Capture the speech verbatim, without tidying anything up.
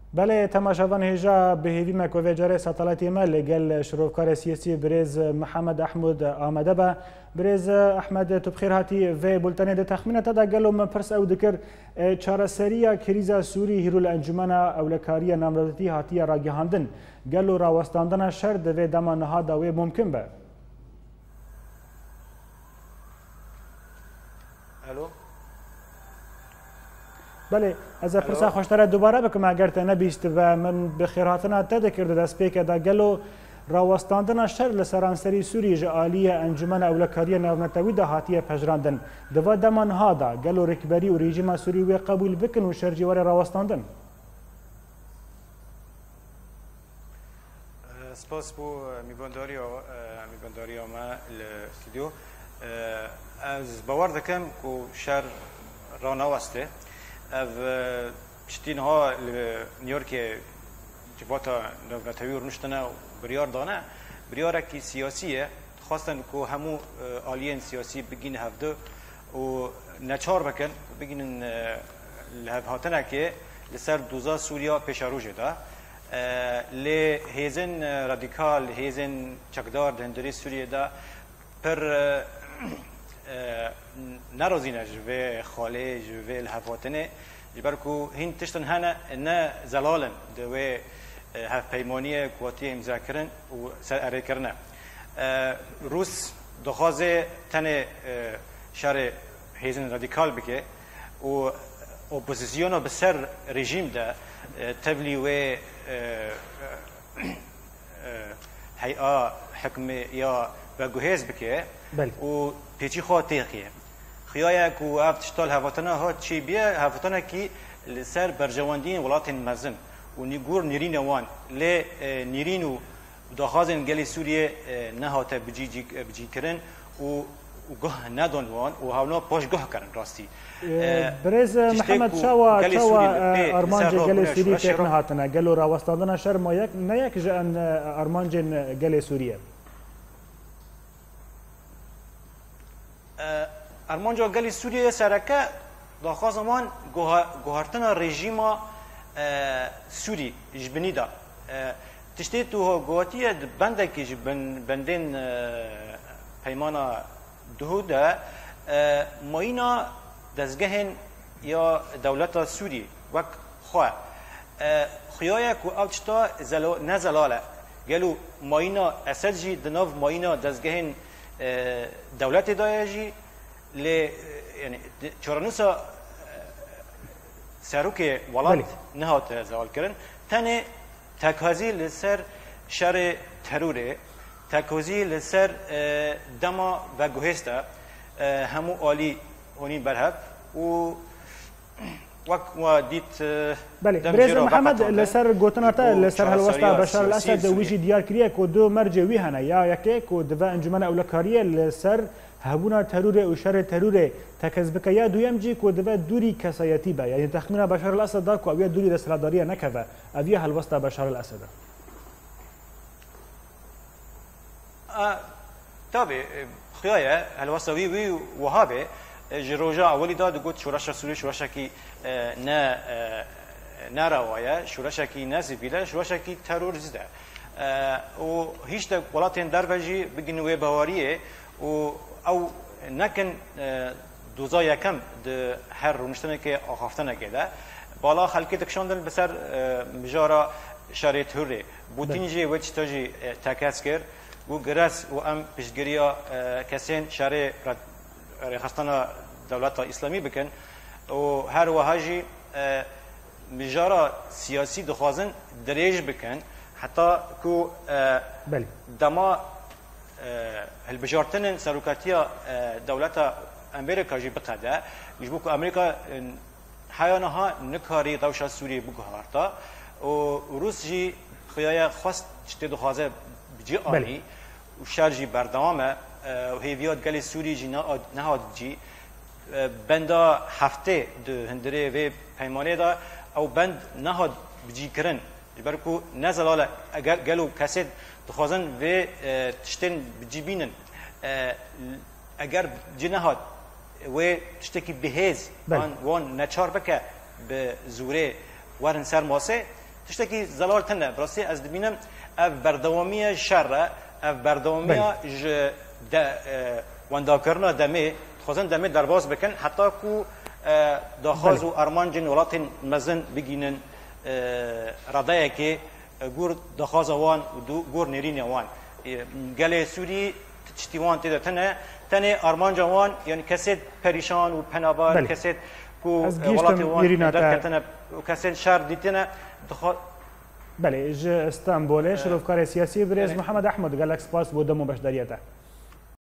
بله تماشاوان هجا بهیوی مکوی جاره ساتلاتی ما لگل شروفکار سیاسی بریز محمد احمد آمده با بریز احمد تو بخیر هاتی و بولتنه ده تخمینه تا دا گلو من پرس او دکر چاره سریا کریزا سوری هیرو الانجمن اولکاری نامدادتی هاتی راگهاندن گلو راوستاندن شرد و دما نهادا و ممکن به الو بله از فرصت خوشتر دوباره بکم اگر تا نبیست و من بخیراتنا تده کرده دست پیک دا گلو راوستاندن شر لسرانسری سوری جعالی انجمن اولکاری نورنتوی دا حاتی پجراندن دوا دمان ها دا گلو رکبری و رژیم سوری و قبول بکن و شر جوار راوستاندن سپاس بو میبانداری میبانداری ما الاستودیو از باور دکم که شر را نوسته او پشتین ها نیویورک جباتا نوتاوی ورنشتنا بریار دانه بریاره که سیاسیه خواستن که همو آلیین سیاسی بگین هفته و نچار بکن بگین لحف هاتنه که لسر دوزا سوریا پیشارو جدا لی هیزن رادیکال هیزن چکدار دهندری سوریه دا پر نرازینه جوه خاله جوه الهفاتنه جبرکو هین تشتن هنه نه زلالن دوه هف پیمانی قواتی امضا کرن و سر اره کرنه روس دخوازه تن شهر هیزن رادیکال بکه و اپوزیسیون بسر رژیم ده تبلی و هیئه حکم یا بگوهز بکه و پیچی خواه تیخیه خیایا که افت شتال هفتانه ها چی بیه هفتانه که لسر برجواندین ولات مزن و نیگور نیرین وان لی نیرین و داخازن گلی سوریه نهاته بجی بجی کرن و گه ندون وان و هاونا پاش گه کرن راستی برز محمد شوا شوا ارمانج گلی سوریه که نهاتنه گلو راوستاندن شر ما یک نه یک جان ارمانج گلی سوریه ارمانجا گلی سوریه سرکه داخل زمان گوهرتن رژیم سوری جبنی دا تشتی تو گوهتیه بنده که بندین پیمانا دهو ده ماینا دزگهن یا دولت سوری وک خواه خیایه که اوچتا نزلاله گلو ماینا اصل جی دناف ماینا دزگهن دولت دایجی ل يعني چورانوسا سروك ولات نهات زوال كرن تاني تكازي لسر شر تروري تكازي لسر دما و گوهستا همو عالی هونين برهب و وقت و دیت بله برز محمد لسر گوتناتا لسر هلوستا بشار الاسد ویجی دیار کریه که دو مرجع وی هنه یا یکی که دو انجمن اولکاریه لسر هبونا ترور و شر ترور تکذب که یا دویم جی که دو دوری کسایتی با یعنی تخمین بشار الاسد دا که اویا دوری رسالداری نکوه اویا هلوستا بشار الاسد طبعا خیایه هلوستا وی وی وهابه جروجا اولی داد گفت شورش سوری شورش کی نه نه روايه شورش کی نه سیفیله شورش کی ترور زده و هیچ تا ولاتین دروژی بگنوی باوریه و او نکن دوزا یکم د هر رونشتنه که آخافتنه کده بالا خلقی تکشاندن بسر مجارا شرایط هره بوتینجی و چتاجی تکس کرد و گرس و ام پیشگیریا کسین شرای خستانه دولت اسلامی بکن و هر وهاجی مجارا سیاسی دخوازن دریج بکن حتی که دما البجارتن سروکاتیا دولت امریکا جی بقده یجبو که امریکا حیانها نکاری دوشا سوری بگهارتا و روس جی خیای خواست چتی دخوازه بجی آنی و شهر جی بردامه و هیویات گلی سوری جی نهاد جی بندا هفته ده هندره و پیمانه دا او بند نهاد بجی کرن برکو نزلاله اگر گلو کسی دخوازن و تشتن بجی بینن اگر جی نهاد و تشتکی بهیز وان نچار بکه به زوره ورن سر ماسه تشتكي زلال تنه براسي از دبینم اف بردوامی شر اف بردوامی ج د وندا کرنا دمه خوزن دمه درواز بکن حتی کو داخاز و ارمان جن ولات مزن بگینن ردایه که گور داخاز وان و گور نرین وان گله سوری تشتیوان تده تنه تنه ارمان جوان یعنی کسی پریشان و پنابار کسی کو ولات وان در کتنه و کسی شر دیتنه دخل بله ج استانبول شروفکار سیاسی برز محمد احمد گلک سپاس بودم و بشداریته